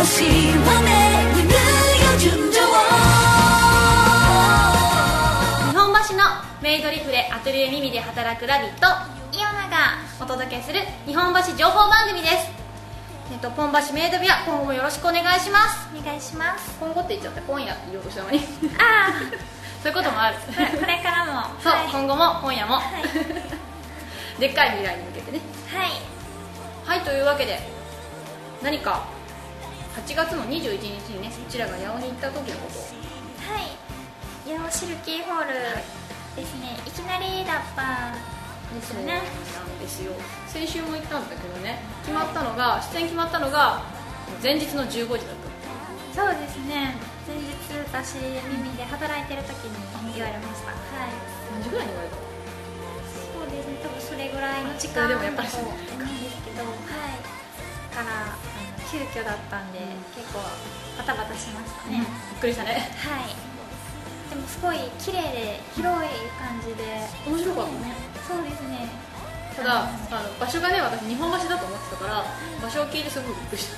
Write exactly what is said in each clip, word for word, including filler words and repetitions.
しは巡るよ純情。 日本橋のメイドリフレアトリエミミで働くラビットイオナがお届けする日本橋情報番組です。えっと、ポン橋メイド部屋、今後もよろしくお願いします。 お願いします。 今後って言っちゃった今夜って言おうとしたのにああそういうこともあるこれからもそう、 はい、 今後も今夜も、 はい、 でっかい未来に向けてね。 はいはい、というわけで何かはちがつのにじゅういちにちにね、そちらが八尾に行った時のことを。 はい八尾シルキーホールですね、いきなりだったんですよね。 そうなんですよ。先週も行ったんだけどね、決まったのが、出演決まったのが前日のじゅうごじだった。 そうですね、前日私耳で働いてる時に言われました。はい。 何時ぐらいに言われた？ そうですね、多分それぐらいの時間でもやっぱりそうなんですけど、はいからあの急遽だったんで、うん、結構バタバタしましたね、うん、 びっくりしたね。 はい。でもすごい綺麗で広い感じで面白かったね。 そうですね。 ただあの場所がね、私日本橋だと思ってたから、場所を聞いてすごいびっくりした。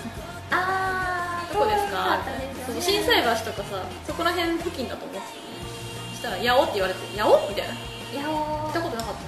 あー、 どこですか？ そうです心斎橋とかさ、そこら辺付近だと思ってた。そしたら八尾って言われて、八尾みたいな。 八尾。 行ったことなかった。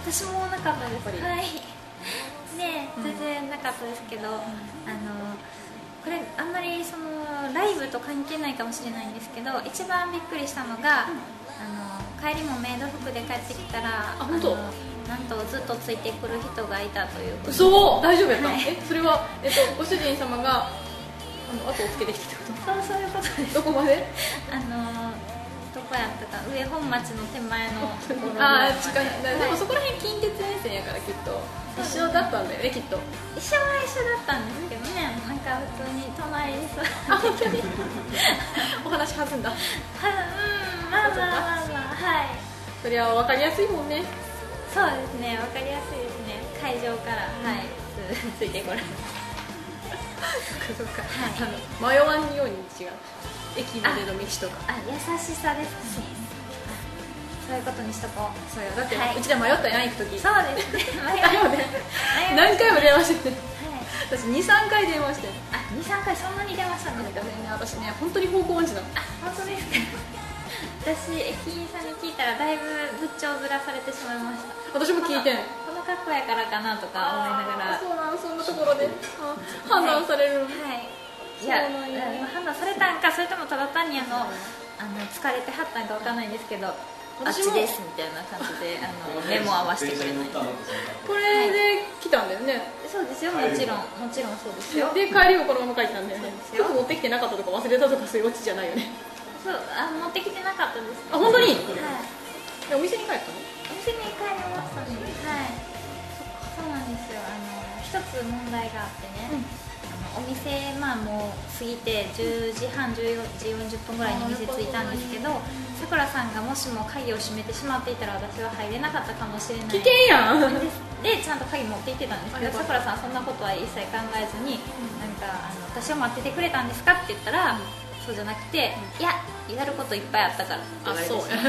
私もなかったです。 やっぱり。 はい。ね、全然なかったですけど、うん、あのこれあんまりそのライブと関係ないかもしれないんですけど、一番びっくりしたのが、うん、あの帰りもメイド服で帰ってきたら、 あ、本当？ なんとずっとついてくる人がいたということで。 そう、大丈夫やった、 はい、 え、それは、えっと、ご主人様があの後をつけてきてってこと？ そう、そういうことです。 どこまで？ あのどこやったか、上本町の手前のところああ、近い。でもそこら辺近鉄沿線やからきっと一緒だったんだよね、きっと。 一緒は一緒だったんですけどね、なんか普通に隣に座って。 あ、本当にお話弾んだ。 は、うん、まあまあまあまあ、はい。 そりゃ分かりやすいもんね。 そうですね、分かりやすいですね。会場から、はい、ついてこられる。 そうか、 はい、 あの迷わんように違う。駅までの道とか。 あ、優しさですかね。そういうことにしとこう。 そうや、だって、はい、うちら迷ったやん、行く時。 そうですね、迷ったよね。何回も電話してて、 はい、 私にさんかい電話して。 あ、にさんかいそんなに電話したんですか？ ね、私ね、本当に方向音痴なの。 あ、本当ですか？私、駅員さんに聞いたらだいぶ仏頂ずらされてしまいました。 私も聞いてん。 この格好やからかなとか思いながら。 そうなん、そんなところで判断されるの。 はい、いや、判断されたんか、それともただ単にあの、あの疲れてはったんかわかんないんですけど、あっちですみたいな感じであのメモ合わせてくれない。 これで来たんだよね。 そうですよ、もちろん、もちろんそうですよ。 で、帰りもこのまま帰ったんだよね。服持ってきてなかったとか忘れたとかそういうオチじゃないよね。 そう、あ、持ってきてなかったです。 あ、本当に？はい。 で、 お店に帰ったの？ お店に帰りましたね。はい。そうなんですよ。あの一つ問題があってね。お店、まあもう過ぎてじゅうじはん、じゅうよじよんじゅっぷんぐらいに店着いたんですけど、さくらさんがもしも鍵を閉めてしまっていたら私は入れなかったかもしれない。 危険やん。 で、ちゃんと鍵持って行ってたんですけど、さくらさんはそんなことは一切考えずに、なんかあの私を待っててくれたんですかって言ったら、そうじゃなくて、いや、やることいっぱいあったからって言われてしまって。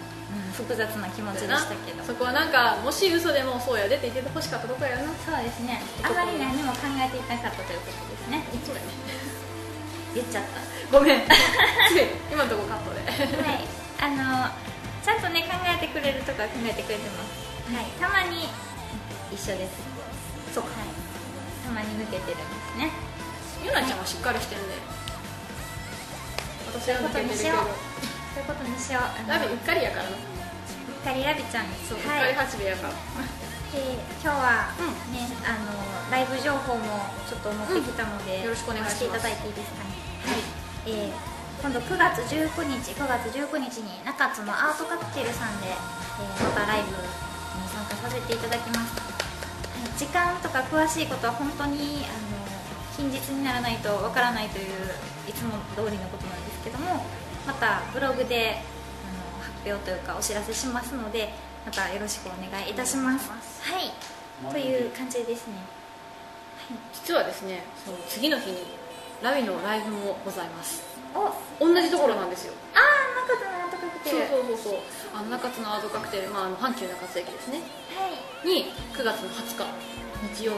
複雑な気持ちでしたけど、 そこはなんかもし嘘でもそうやでって言っててほしかったとこやな。 そうですね、あまり何も考えていなかったということですね。 そうやね。 言っちゃった、 ごめん今のとこカットで。 はい、あのちゃんとね考えてくれるとか考えてくれてます。はい、たまに一緒です。 そうか、 はい、たまに抜けてるんですね。 ゆなちゃんはしっかりしてるね。私は抜けてるけど、 そういうことにしよう。 ラビうっかりやからな。 うっかりラビちゃん、 そう、うっかり八兵衛やから。 で、今日はね、あのライブ情報もちょっと持ってきたので、 よろしくお願いします。 していただいていいですかね。はい。えー、今度くがつじゅうくにち、くがつじゅうくにちに中津のアートカクテルさんで、えー、またライブに参加させていただきます。はい、時間とか詳しいことは本当にあの近日にならないとわからないといういつも通りのことなんですけども、またブログであの発表というかお知らせしますので、またよろしくお願いいたします。はい、という感じですね。 はい、実はですね、その次の日にラビのライブもございます。 お、 同じところなんですよ。 ああ、中津のアートカクテル。 そうそうそうそう、あの中津のアートカクテル、まあ、あの阪急中津駅ですね。 はい。 にくがつのはつか日曜日に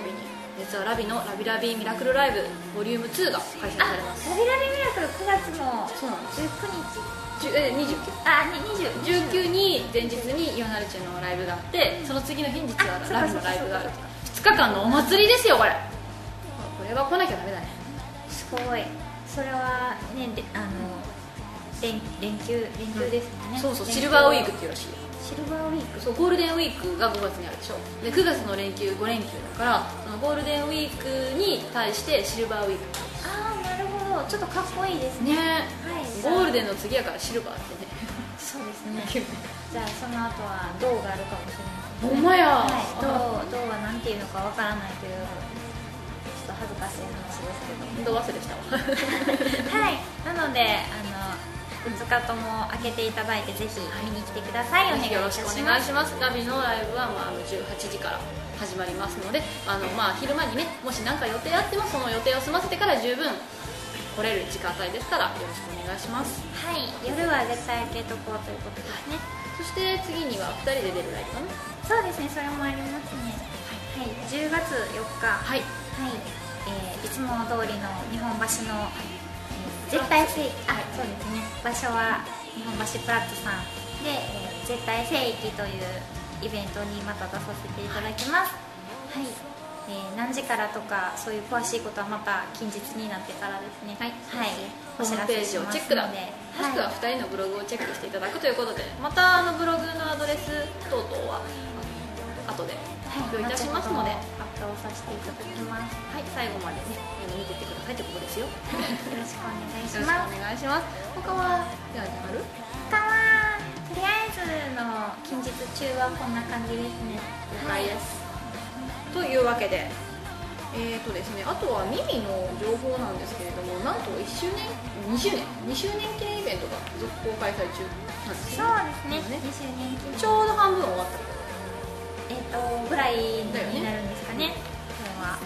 実はラビのラビラビミラクルライブボリュームツーが開催されます。 ラビラビミラクルくがつのそうなんです。 じゅうくにち、 じゅえにじゅうきゅうあ、にじゅう、 じゅうくに前日にイオナルチェのライブがあって、その次の日に実はラビのライブがある。ふつかかんのお祭りですよこれ。これは来なきゃダメだね。 すごい。それはね、であの連連休連休ですもんね。 そうそう、シルバーウィークっていうらしいよ。 シルバーウィーク。 そう、ゴールデンウィークがごがつにあるでしょ。でくがつの連休ご連休だから、そのゴールデンウィークに対してシルバーウィーク。 ああ、なるほど。ちょっとかっこいいですね。 ね、 はい。 ゴールデンの次やからシルバーってね。 そうですね。じゃあその後は銅があるかもしれないですね。 ほんまや。 はい。銅銅はなんていうのかわからないというちょっと恥ずかしい話ですけど。 ど忘れしたわ。 はい。なのであのふつかとも開けていただいてぜひ見に来てください。お願いいたします。 よろしくお願いします。ラビのライブはまあじゅうはちじから始まりますので、あのまあ昼間にね、もし何か予定あってもその予定を済ませてから十分来れる時間帯ですからよろしくお願いします。 はい。夜は絶対開けとこうということですね。 そして次にはふたりで出るライブかな。 そうですね。それもありますね。はい。じゅうがつよっか。 はい。 はい。えー、いつも通りの日本橋の、えー、絶対正義、あ、そうですね。場所は日本橋プラッツさんで、えー、絶対正義というイベントにまた出させていただきます。はい。えー、何時からとかそういう詳しいことはまた近日になってからですね。はい。はい。 ホームページをチェックだ。もしくはふたりのブログをチェックしていただくということで、またあのブログのアドレス等々は後で発表いたしますので、 発表させていただきます。 はい、最後までね見てってくださいってことですよ。よろしくお願いしろしくます。 お願いします。他はじゃあある？ 他はとりあえずの近日中はこんな感じですね。 了解です。というわけで、えーとですね、あとはミミの情報なんですけれども、なんといっしゅうねん、にしゅうねん、にしゅうねん記念イベントが続行開催中なんですそうね。 ですね。にしゅうねん記念。 ちょうど半分終わった。 えっとぐらいになるんですかね。これは。はい。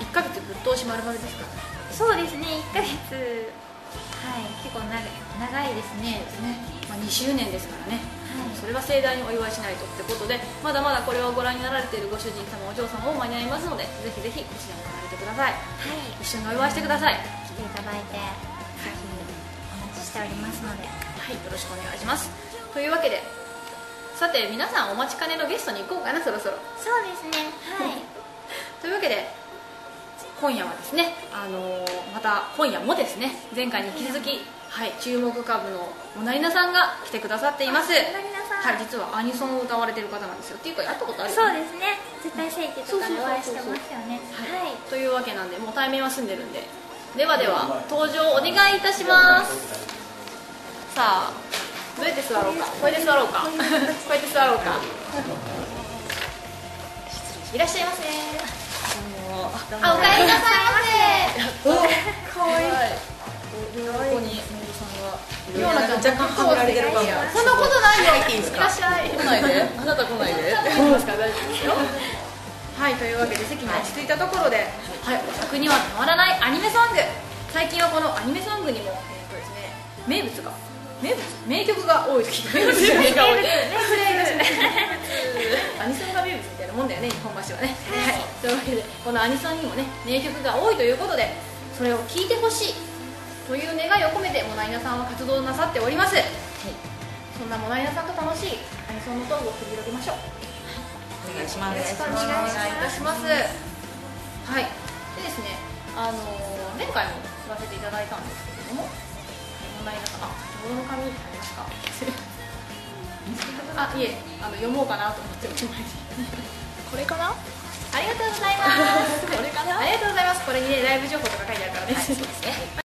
いっかげつぶっ通し丸々ですからね。 そうですね。いっかげつ。はい。結構長い長いですね。 ですね。まあにしゅうねんですからね。 はい。 それは盛大にお祝いしないとってことで、まだまだこれをご覧になられているご主人様お嬢様も間に合いますので、ぜひぜひこちらに来られてください。 はい。 一緒にお祝いしてください。 来ていただいて、ぜひお待ちしておりますので、 はい、よろしくお願いします。というわけで、さて皆さんお待ちかねのゲストに行こうかな、そろそろ。 そうですね。はい。 というわけで今夜はですね、あのー、また今夜もですね、前回に引き続き、はい、注目株のモナリナさんが来てくださっています。 モナリナさん、 はい、実はアニソンを歌われてる方なんですよ。っていうかやったことあるよね。 そうですね。絶対正規とかでお会いしてますよね。 はい、というわけなんで、もう対面は済んでるんで、ではでは登場お願いいたします。さあ、どうやって座ろうか。これで座ろうか。こうやって座ろうか。いらっしゃいませ。あ、おかえりなさいませ。 かわいい。ここにメイドさんが。ヨーナちゃん若干はめられてるかも。 そんなことないよ。 いいですか。 いらっしゃい。 来ないで。あなた来ないで。 大丈夫ですか。大丈夫ですよ。はい、というわけで席に落ち着いたところで、はい、お宅にはたまらないアニメソング。最近はこのアニメソングにも、えーとですね、名物が名物名曲が多い時名物じゃないか多い。アニソンが名物みたいなもんだよね、日本橋はね。はい、というわけでこのアニソンにもね名曲が多いということで、それを聴いてほしいという願いを込めてモナリナさんは活動なさっております。はい、そんなモナリナさんと楽しいアニソンのトークを繰り広げましょう。 お願いします。 よろしくお願いいたします。はい、でですね、あのー、前回も言わせていただいたんですけれども、モナリナさん、あ、どの紙にありますか。あ、いえ、あの読もうかなと思っておりましてこれかな。 ありがとうございます。 これかな。 ありがとうございます。これにね、ライブ情報とか書いてあるからね。 そうですね。